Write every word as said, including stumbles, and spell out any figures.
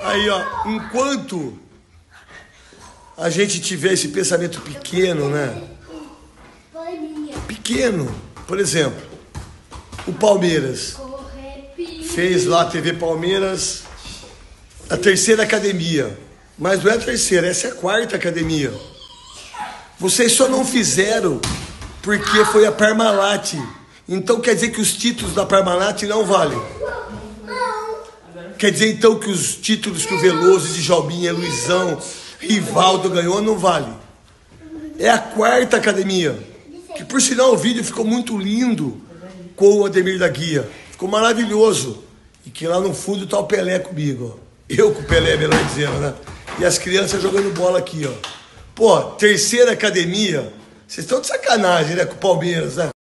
Aí, ó, enquanto a gente tiver esse pensamento pequeno, né? Pequeno, por exemplo, o Palmeiras fez lá a T V Palmeiras, a terceira academia. Mas não é a terceira, essa é a quarta academia. Vocês só não fizeram porque foi a Parmalat. Então quer dizer que os títulos da Parmalat não valem? Quer dizer então que os títulos que o Veloso, de Jalbinha, Luizão, Rivaldo ganhou não vale? É a quarta academia. Que por sinal o vídeo ficou muito lindo com o Ademir da Guia. Ficou maravilhoso. E que lá no fundo tá o Pelé comigo, ó. Eu com o Pelé, melhor dizendo, né? E as crianças jogando bola aqui, ó. Pô, terceira academia. Vocês estão de sacanagem, né? Com o Palmeiras, né?